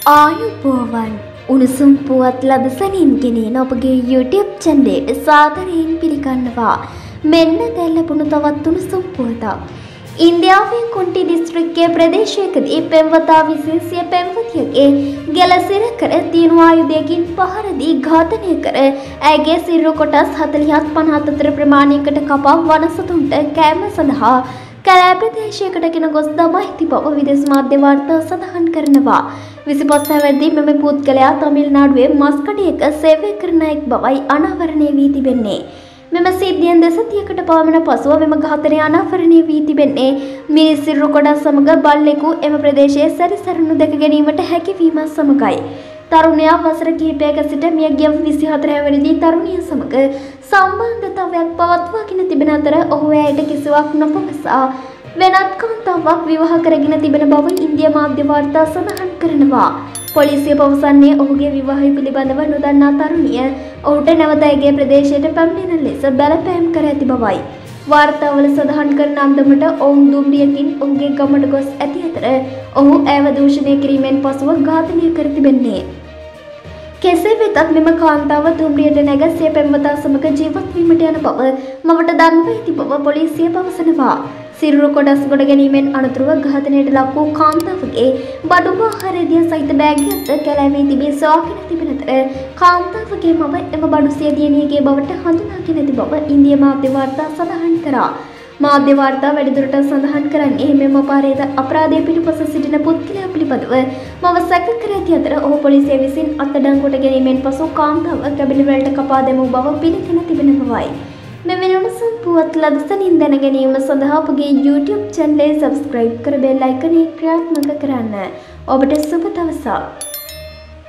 ආයුබෝවන් උණුසුම් පුවත් ලද සැනින් ගෙනෙන ඔබගේ YouTube චැනලයට සාදරයෙන් පිළිගන්නවා. මෙන්න දැන් ලැබුණු තවත් උණුසුම් පුවතක්. ඉන්දියාවේ කුන්ටි දිස්ත්‍රික්කයේ ප්‍රදේශයකදී පෙම්වතා විසින් සිය පෙම්වතියගේ ගැල සිර කර දිනු ආයුධයකින් පහර දී ඝාතනය කර ඇගේ සිරුර කොටස් 40ත් 50ත් අතර ප්‍රමාණයකට කපා වනසතුන්ට කෑම සඳහා කැලෑ ප්‍රදේශයකට ගෙන ගොස් දමා ඇති බව විදේශ මාධ්‍ය වාර්තා සඳහන් කරනවා. 25 හැවිරිදි මෙම පුද්ගලයා තමිල්නාඩුවේ මස්කඩයක සේවය කරන එක් බවයි අනාවරණය වී තිබෙන්නේ. මෙම සිද්ධියෙන් දෙසතියකට පමණ පසුව මෙම ඝාතනය අනාවරණය වී තිබෙන්නේ මිනිස් සිරුර කොටස් සමග බල්ලෙකු එම ප්‍රදේශයේ සැරිසරනු දැක ගැනීමට හැකියවීම සමගයි. තරුණයා වසර කිහිපයක සිට මියගිය 24 හැවිරිදි තරුණිය සමග සම්බන්ධතාවයක් පවත්වාගෙන තිබෙන අතර ඔහු ඇයට කිසිවක් නොපවසා වෙනත් කාන්තාවක් විවාහ කරගෙන තිබෙන බව ඉන්දියා මාධ්‍ය වාර්තා සඳහන් කරනවා. පොලිසිය පවසන්නේ ඔහුගේ විවාහය පිළිබඳව නොදන්නා තරුණිය ඔහුට නැවත ඇගේ ප්‍රදේශයට පැමිණෙන ලෙස බලපෑම් කර ඇති බවයි. වාර්තාවල සඳහන් කරන අන්දමට ඔවුන් දුම්රියකින් ඔහුගේ ගමට ගොස් ඇති අතර ඔහු ඇව දූෂණය කිරීමෙන් පසුව ඝාතනය කර තිබෙන්නේ. කෙසේ වෙතත් මෙම කාන්තාව දුම්රියට නැග සිය පෙම්වතා සමග ජීවත් වීමට යන බව මවට දන්වා ඇති බව පොලිසිය පවසනවා. සිරුර කොටස් ගොඩ ගැනීමෙන් අනතුරුව ඝාතනයට ලක් වූ කාන්තාවගේ බඩු ආහාරයේදී සහිත බෑග්යත් කැලෑවේ තිබී සොයාගෙන තිබෙන අතර කාන්තාවගේ මව එම බඩු සිය දියණියගේ බවට හඳුනාගෙන ඇති බව ඉන්දියා මාධ්‍ය වාර්තා සඳහන් කරා. මාධ්‍ය වාර්තා වැඩිදුරටත් සඳහන් කරන්නේ මෙම අපරාධය පිටුපස සිටින පුද්ගලයා පිළිබඳව මව සැක කර ඇති අතර ඔහු පොලිසිය විසින් අත්අඩංගුවට ගැනීමෙන් පසු කාන්තාව කැබිලි වලට කපා දැමූ බව පිළිගෙන තිබෙන බවයි. මෙවැනි උණුසුම් පුවත් ලදසනින් දැන ගැනීම සඳහා අපගේ YouTube channel එක subscribe කර bell icon එක ක්‍රියාත්මක කරන්න. ඔබට සුබ දවසක්.